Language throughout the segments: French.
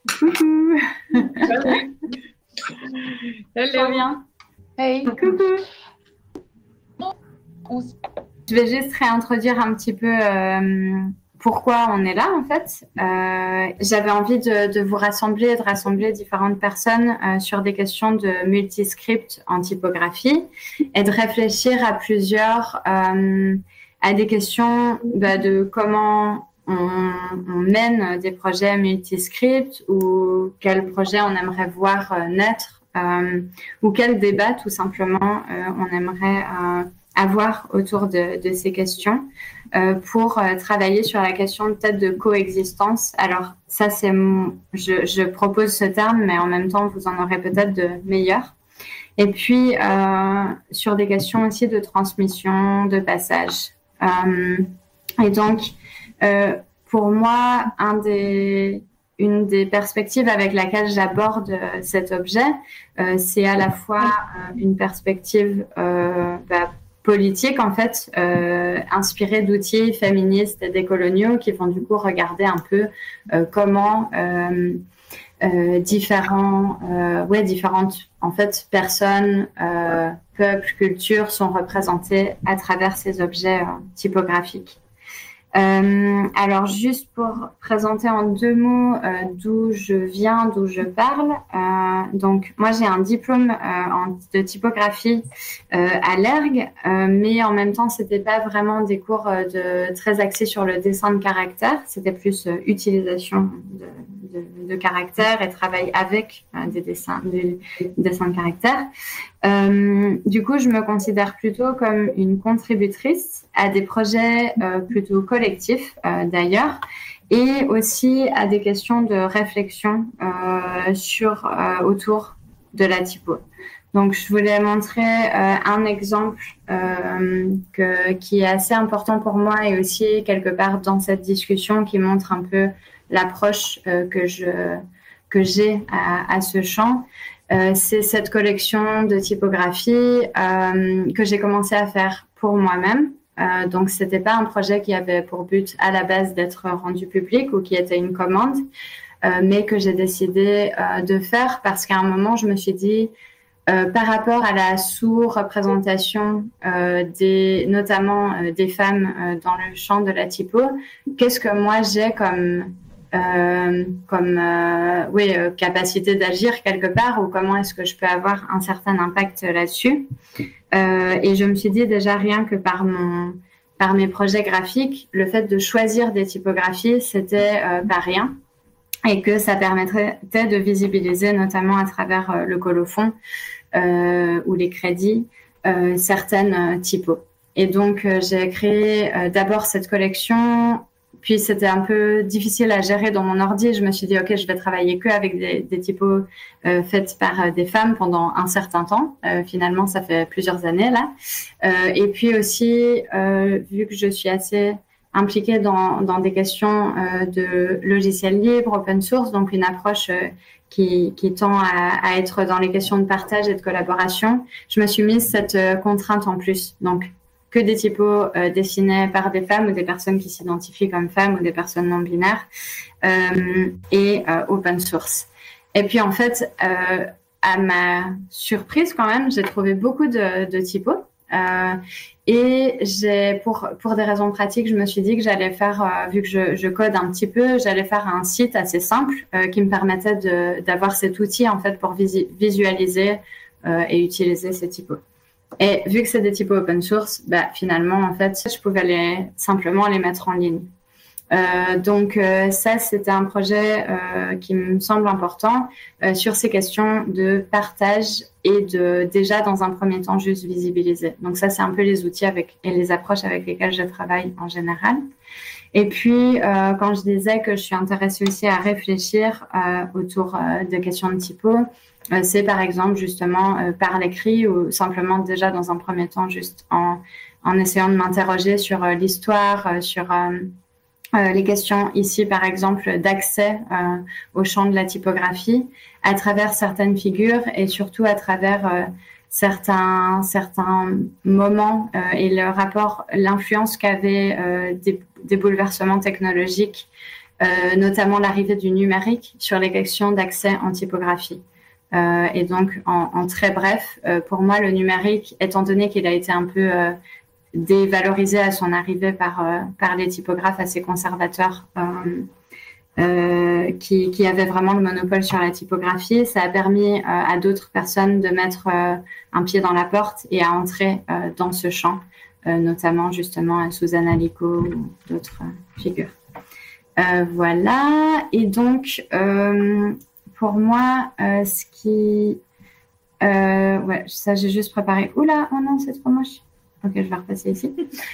Coucou. Hello. Trop bien. Hey. Coucou. On Je vais juste réintroduire un petit peu pourquoi on est là en fait. J'avais envie de vous rassembler, de rassembler différentes personnes sur des questions de multiscript en typographie et de réfléchir à plusieurs à des questions de comment on mène des projets multiscript ou quel projet on aimerait voir naître ou quel débat tout simplement on aimerait avoir autour de ces questions pour travailler sur la question peut-être de coexistence. Alors ça, je propose ce terme, mais en même temps, vous en aurez peut-être de meilleurs. Et puis, sur des questions aussi de transmission, de passage. Et donc, pour moi, une des perspectives avec laquelle j'aborde cet objet, c'est à la fois une perspective politique, en fait, inspirée d'outils féministes et décoloniaux qui vont du coup regarder un peu comment différentes en fait, personnes, peuples, cultures sont représentés à travers ces objets typographiques. Alors, juste pour présenter en 2 mots d'où je viens, d'où je parle. Donc, moi, j'ai un diplôme de typographie à l'ERG, mais en même temps, c'était pas vraiment des cours très axés sur le dessin de caractères. C'était plus utilisation de caractères et travail avec des dessins de caractères. Du coup, je me considère plutôt comme une contributrice à des projets plutôt collectifs d'ailleurs, et aussi à des questions de réflexion autour de la typo. Donc, je voulais montrer un exemple qui est assez important pour moi et aussi quelque part dans cette discussion qui montre un peu l'approche que j'ai à ce champ. C'est cette collection de typographie que j'ai commencé à faire pour moi-même. Donc, c'était pas un projet qui avait pour but à la base d'être rendu public ou qui était une commande, mais que j'ai décidé de faire parce qu'à un moment, je me suis dit, par rapport à la sous-représentation notamment des femmes dans le champ de la typo, qu'est-ce que moi j'ai comme capacité d'agir quelque part, ou comment est-ce que je peux avoir un certain impact là-dessus. Et je me suis dit déjà rien que par mes projets graphiques, le fait de choisir des typographies, c'était pas rien, et que ça permettrait de visibiliser notamment à travers le colophon ou les crédits certaines typos. Et donc j'ai créé d'abord cette collection. Puis c'était un peu difficile à gérer dans mon ordi. Je me suis dit, OK, je vais travailler que avec des typos faites par des femmes pendant un certain temps. Finalement, ça fait plusieurs années là. Et puis aussi, vu que je suis assez impliquée dans des questions de logiciels libres, open source, donc une approche qui tend à être dans les questions de partage et de collaboration, je me suis mise cette contrainte en plus. Donc, que des typos dessinés par des femmes ou des personnes qui s'identifient comme femmes ou des personnes non binaires et open source. Et puis en fait, à ma surprise quand même, j'ai trouvé beaucoup de typos et pour des raisons pratiques, je me suis dit que j'allais faire, vu que je code un petit peu, j'allais faire un site assez simple qui me permettait d'avoir cet outil en fait pour visualiser et utiliser ces typos. Et vu que c'est des typos open source, finalement, en fait, je pouvais simplement les mettre en ligne. Donc ça, c'était un projet qui me semble important sur ces questions de partage et déjà, dans un premier temps, juste visibiliser. Donc ça, c'est un peu les outils et les approches avec lesquelles je travaille en général. Et puis, quand je disais que je suis intéressée aussi à réfléchir autour de questions de typo, c'est par exemple justement par l'écrit ou simplement déjà dans un premier temps juste en essayant de m'interroger sur l'histoire, sur les questions ici par exemple d'accès au champ de la typographie à travers certaines figures et surtout à travers certains moments et le rapport, l'influence qu'avaient des bouleversements technologiques notamment l'arrivée du numérique sur les questions d'accès en typographie. Et donc, en très bref, pour moi, le numérique, étant donné qu'il a été un peu dévalorisé à son arrivée par les typographes assez conservateurs qui avaient vraiment le monopole sur la typographie, ça a permis à d'autres personnes de mettre un pied dans la porte et à entrer dans ce champ, notamment justement Susanna Lico ou d'autres figures. Voilà. Et donc, pour moi, ce qui... ouais, ça, j'ai juste préparé. Oula, oh non, c'est trop moche. Ok, je vais repasser ici.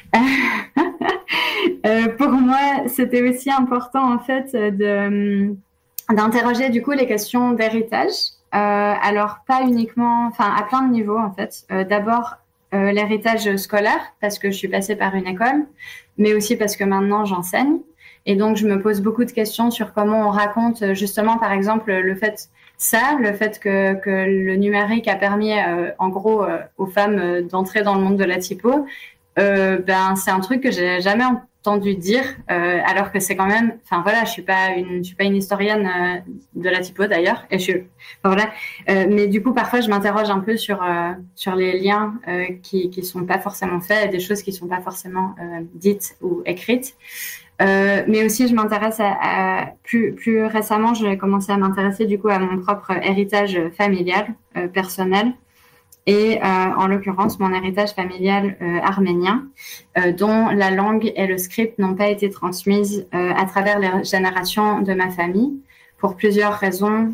Pour moi, c'était aussi important, en fait, d'interroger, du coup, les questions d'héritage. Alors, pas uniquement... Enfin, à plein de niveaux, en fait. D'abord, l'héritage scolaire, parce que je suis passée par une école, mais aussi parce que maintenant, j'enseigne. Et donc, je me pose beaucoup de questions sur comment on raconte, justement, par exemple, le fait que le numérique a permis, en gros, aux femmes d'entrer dans le monde de la typo. C'est un truc que j'ai jamais entendu dire, alors que c'est quand même, enfin voilà, je suis pas une historienne de la typo d'ailleurs, et voilà. Mais du coup, parfois, je m'interroge un peu sur les liens qui sont pas forcément faits, et des choses qui sont pas forcément dites ou écrites. Mais aussi, je m'intéresse plus récemment, j'ai commencé à m'intéresser du coup à mon propre héritage familial, personnel, et en l'occurrence mon héritage familial arménien, dont la langue et le script n'ont pas été transmises à travers les générations de ma famille pour plusieurs raisons,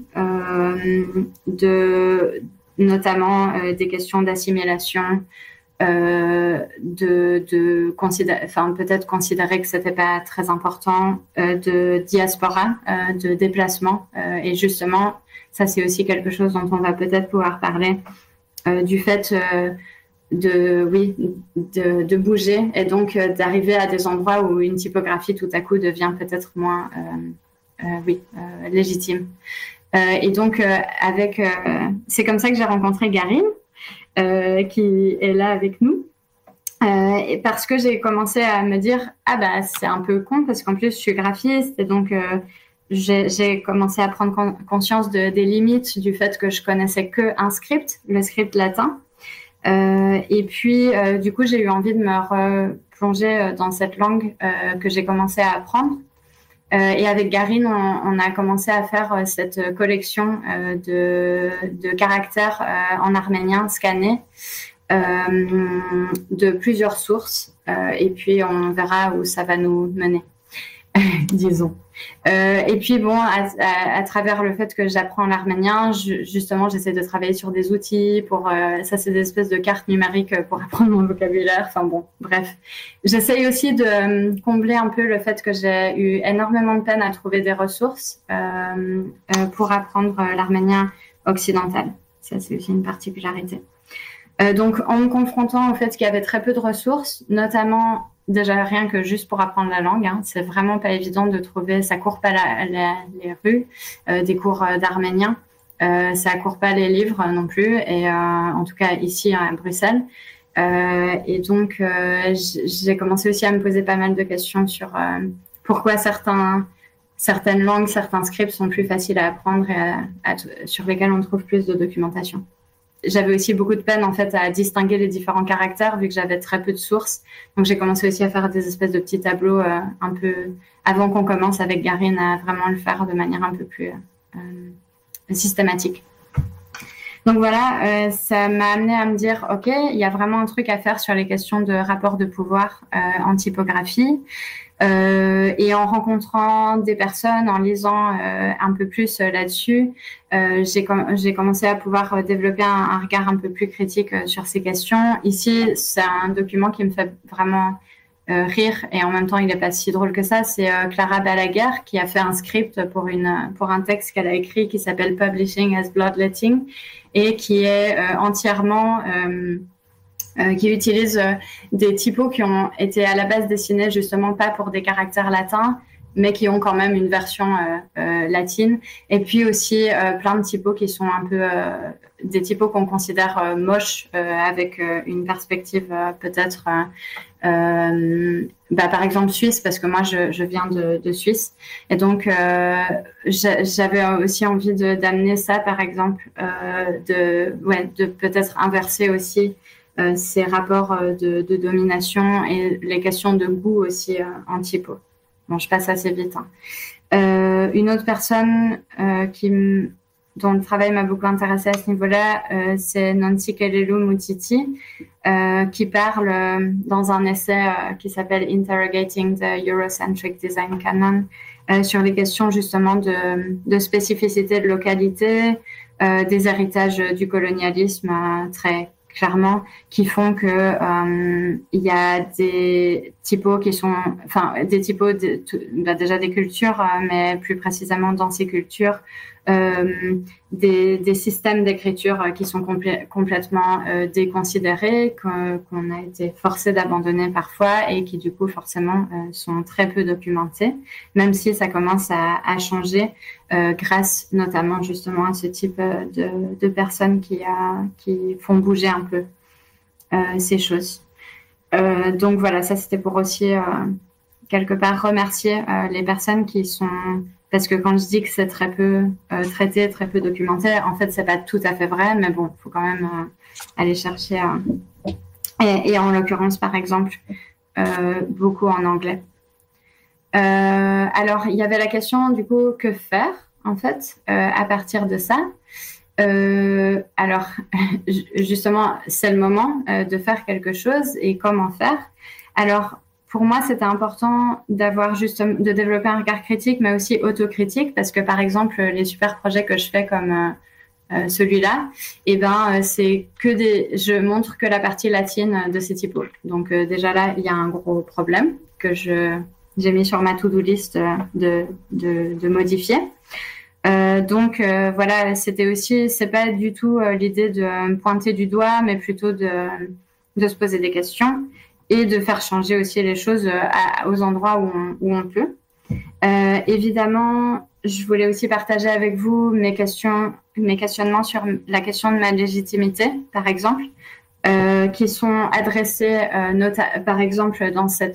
notamment des questions d'assimilation. Peut-être considérer que c'était pas très important, de diaspora, de déplacement, et justement ça c'est aussi quelque chose dont on va peut-être pouvoir parler, du fait de bouger et donc d'arriver à des endroits où une typographie tout à coup devient peut-être moins légitime, et donc c'est comme ça que j'ai rencontré Garine, qui est là avec nous, et parce que j'ai commencé à me dire c'est un peu con parce qu'en plus je suis graphiste, et donc j'ai commencé à prendre conscience des limites du fait que je connaissais que un script, le script latin, et puis du coup j'ai eu envie de me replonger dans cette langue que j'ai commencé à apprendre. Et avec Garine, on a commencé à faire cette collection de caractères en arménien scannés de plusieurs sources. Et puis, on verra où ça va nous mener, disons. Et puis, bon, à travers le fait que j'apprends l'arménien, justement, j'essaie de travailler sur des outils pour... ça, c'est des espèces de cartes numériques pour apprendre mon vocabulaire. Enfin bon, bref. J'essaye aussi de combler un peu le fait que j'ai eu énormément de peine à trouver des ressources pour apprendre l'arménien occidental. Ça, c'est aussi une particularité. Donc, en me confrontant au fait qu'il y avait très peu de ressources, notamment... Déjà, rien que juste pour apprendre la langue, hein, c'est vraiment pas évident de trouver, ça court pas les rues, des cours d'arménien, ça court pas les livres non plus, et en tout cas ici à Bruxelles. Et donc, j'ai commencé aussi à me poser pas mal de questions sur pourquoi certaines langues, certains scripts sont plus faciles à apprendre et sur lesquels on trouve plus de documentation. J'avais aussi beaucoup de peine en fait à distinguer les différents caractères vu que j'avais très peu de sources. Donc j'ai commencé aussi à faire des espèces de petits tableaux un peu avant qu'on commence avec Garine à vraiment le faire de manière un peu plus systématique. Donc voilà, ça m'a amené à me dire ok, il y a vraiment un truc à faire sur les questions de rapport de pouvoir en typographie. Et en rencontrant des personnes, en lisant un peu plus là-dessus, j'ai commencé à pouvoir développer un regard un peu plus critique sur ces questions. Ici, c'est un document qui me fait vraiment rire et en même temps, il n'est pas si drôle que ça. C'est Clara Balaguer qui a fait un script pour un texte qu'elle a écrit qui s'appelle Publishing as Bloodletting et qui est entièrement... qui utilise des typos qui ont été à la base dessinés justement pas pour des caractères latins, mais qui ont quand même une version latine. Et puis aussi plein de typos qui sont un peu des typos qu'on considère moches avec une perspective peut-être par exemple suisse, parce que moi je viens de Suisse, et donc j'avais aussi envie d'amener ça, par exemple, de peut-être inverser aussi ces rapports de domination et les questions de goût aussi en typo. Bon, je passe assez vite. Hein. Une autre personne dont le travail m'a beaucoup intéressée à ce niveau-là, c'est Nancy Kelelu-Mutiti, qui parle dans un essai qui s'appelle Interrogating the Eurocentric Design Canon sur les questions justement de spécificité de localité, des héritages du colonialisme très clairement, qui font que il y a des typos qui sont, enfin des typos déjà des cultures, mais plus précisément dans ces cultures, des systèmes d'écriture qui sont complètement déconsidérés, qu'on a été forcé d'abandonner parfois et qui du coup forcément sont très peu documentés, même si ça commence à changer grâce notamment justement à ce type de personnes qui font bouger un peu ces choses. Donc voilà, ça c'était pour aussi quelque part remercier les personnes qui sont... Parce que quand je dis que c'est très peu traité, très peu documenté, en fait, c'est pas tout à fait vrai, mais bon, il faut quand même aller chercher. Et en l'occurrence, par exemple, beaucoup en anglais. Alors, il y avait la question, du coup, que faire, en fait, à partir de ça. Alors, justement, c'est le moment de faire quelque chose et comment faire. Alors, pour moi, c'était important de développer un regard critique, mais aussi autocritique, parce que par exemple, les super projets que je fais comme celui-là, c'est je montre que la partie latine de ces typos. Donc déjà là, il y a un gros problème que j'ai mis sur ma to-do list de modifier. Donc voilà, c'était aussi, c'est pas du tout l'idée de me pointer du doigt, mais plutôt de se poser des questions et de faire changer aussi les choses aux endroits où on peut. Évidemment, je voulais aussi partager avec vous mes questionnements sur la question de ma légitimité, par exemple, qui sont adressés, par exemple,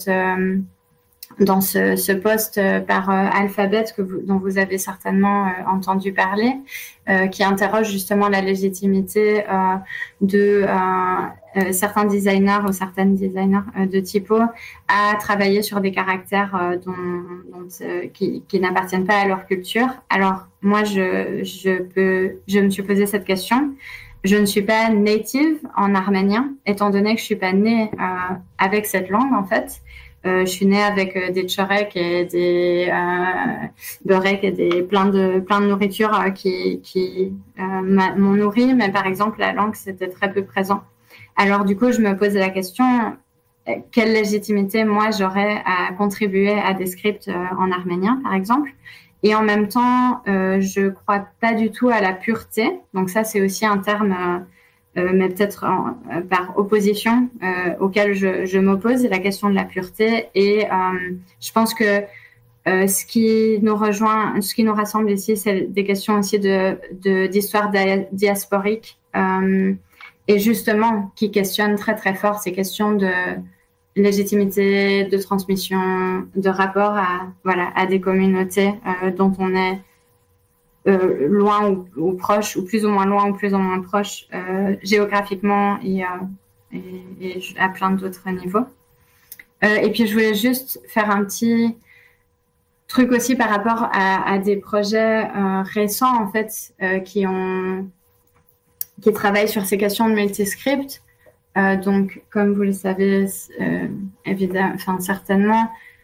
dans ce post par Alphabet dont vous avez certainement entendu parler, qui interroge justement la légitimité de certains designers ou certaines designers de typo à travailler sur des caractères qui n'appartiennent pas à leur culture. Alors moi, je me suis posé cette question. Je ne suis pas native en arménien, étant donné que je suis pas née avec cette langue en fait. Je suis née avec des tchoreks et des beureks et plein de nourriture qui m'ont nourri, mais par exemple la langue c'était très peu présent. Alors du coup je me posais la question, quelle légitimité moi j'aurais à contribuer à des scripts en arménien par exemple, et en même temps je crois pas du tout à la pureté, donc ça c'est aussi un terme mais peut-être par opposition auquel je m'oppose, la question de la pureté. Et je pense que ce qui nous rassemble ici, c'est des questions aussi d'histoire diasporique et justement qui questionnent très très fort ces questions de légitimité, de transmission, de rapport à des communautés dont on est loin ou proche, ou plus ou moins loin ou plus ou moins proche géographiquement et à plein d'autres niveaux. Et puis je voulais juste faire un petit truc aussi par rapport à des projets récents en fait qui travaillent sur ces questions de multiscript. Donc comme vous le savez évidemment, enfin certainement,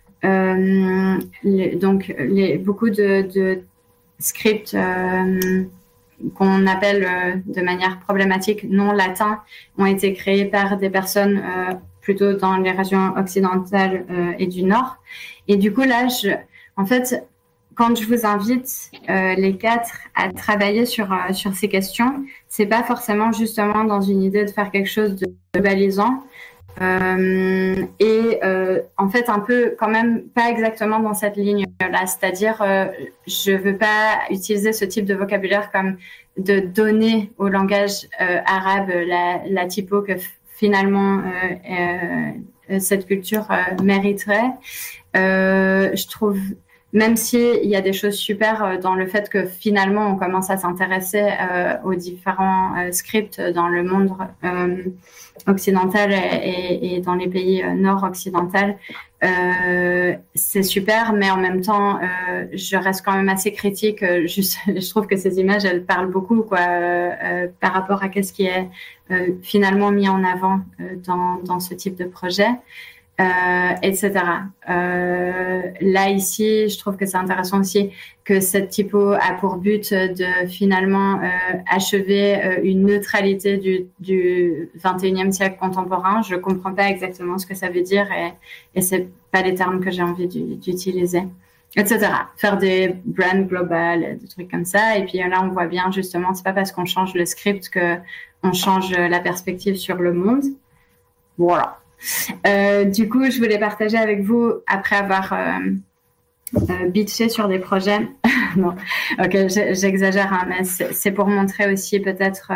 beaucoup de scripts qu'on appelle de manière problématique non latins ont été créés par des personnes plutôt dans les régions occidentales et du Nord. Et du coup, là, en fait, quand je vous invite les quatre à travailler sur ces questions, c'est pas forcément justement dans une idée de faire quelque chose de globalisant, En fait, un peu quand même pas exactement dans cette ligne-là, c'est-à-dire je veux pas utiliser ce type de vocabulaire comme de donner au langage arabe la typo que finalement cette culture mériterait. Je trouve, même s'il y a des choses super dans le fait que finalement on commence à s'intéresser aux différents scripts dans le monde occidental et dans les pays nord-occidentaux, c'est super, mais en même temps, je reste quand même assez critique. Je trouve que ces images, elles parlent beaucoup, quoi, par rapport à ce qui est finalement mis en avant dans ce type de projet. Etc. Là, ici, je trouve que c'est intéressant aussi que cette typo a pour but de finalement achever une neutralité du 21e siècle contemporain. Je comprends pas exactement ce que ça veut dire et c'est pas les termes que j'ai envie d'utiliser, etc. Faire des brands globales, des trucs comme ça. Et puis là, on voit bien justement, c'est pas parce qu'on change le script que on change la perspective sur le monde. Voilà. Du coup, je voulais partager avec vous, après avoir bitché sur des projets. Non, ok, j'exagère, hein, mais c'est pour montrer aussi peut-être,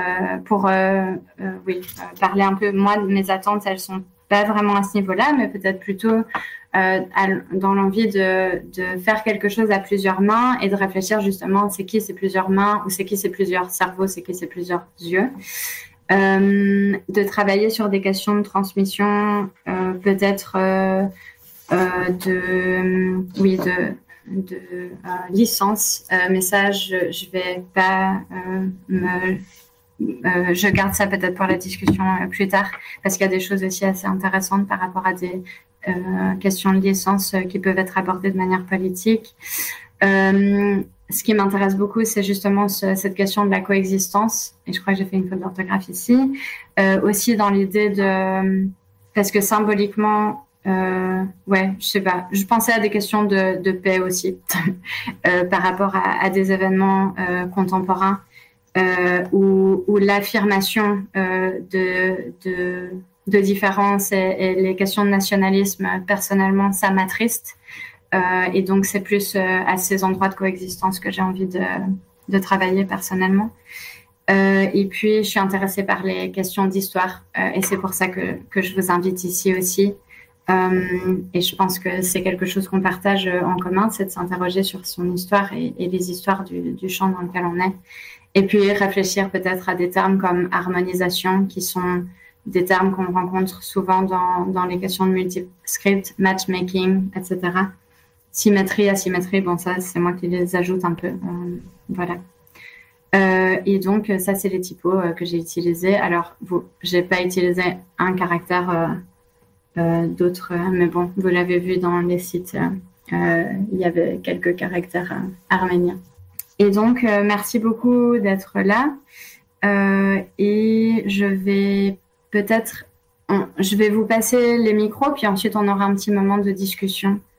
parler un peu. Moi, mes attentes, elles sont pas vraiment à ce niveau-là, mais peut-être plutôt dans l'envie de faire quelque chose à plusieurs mains et de réfléchir justement, c'est qui ces plusieurs mains, ou c'est qui ces plusieurs cerveaux, c'est qui ces plusieurs yeux. De travailler sur des questions de transmission, peut-être de licence, mais ça, je vais pas je garde ça peut-être pour la discussion plus tard, parce qu'il y a des choses aussi assez intéressantes par rapport à des questions de licence qui peuvent être abordées de manière politique. Ce qui m'intéresse beaucoup, c'est justement cette question de la coexistence. Et je crois que j'ai fait une faute d'orthographe ici. Aussi dans l'idée parce que symboliquement, je sais pas. Je pensais à des questions de paix aussi, par rapport à des événements contemporains où l'affirmation de différences et les questions de nationalisme, personnellement, ça m'attriste. Et donc, c'est plus à ces endroits de coexistence que j'ai envie de travailler personnellement. Et puis, je suis intéressée par les questions d'histoire. Et c'est pour ça que je vous invite ici aussi. Et je pense que c'est quelque chose qu'on partage en commun, c'est de s'interroger sur son histoire et les histoires du champ dans lequel on est. Et puis, réfléchir peut-être à des termes comme harmonisation, qui sont des termes qu'on rencontre souvent dans les questions de multi-script, matchmaking, etc. Symétrie, asymétrie, bon, ça, c'est moi qui les ajoute un peu. Voilà. Et donc, ça, c'est les typos que j'ai utilisés. Alors, j'ai pas utilisé un caractère d'autres, mais bon, vous l'avez vu dans les sites, il y avait quelques caractères arméniens. Et donc, merci beaucoup d'être là. Et je vais vous passer les micros, puis ensuite, on aura un petit moment de discussion.